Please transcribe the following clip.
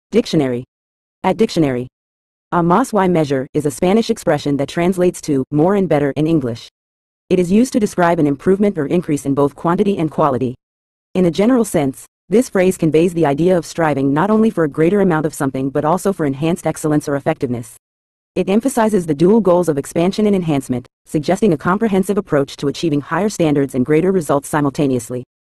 Dictionary. At dictionary. A más y measure is a Spanish expression that translates to more and better in English. It is used to describe an improvement or increase in both quantity and quality. In a general sense, this phrase conveys the idea of striving not only for a greater amount of something but also for enhanced excellence or effectiveness. It emphasizes the dual goals of expansion and enhancement, suggesting a comprehensive approach to achieving higher standards and greater results simultaneously.